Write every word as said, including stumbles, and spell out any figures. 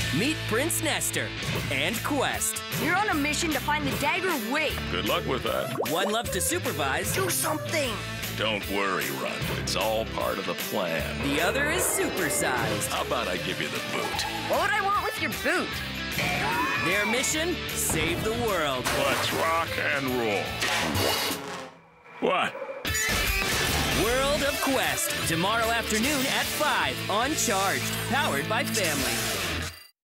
Meet Prince Nestor and Quest. You're on a mission to find the dagger wait. Good luck with that. One loves to supervise. Do something. Don't worry, Runt. It's all part of the plan. The other is supersized. How about I give you the boot? What would I want with your boot? Their mission, save the world. Let's rock and roll. What? World of Quest, tomorrow afternoon at five on Charged, powered by Family.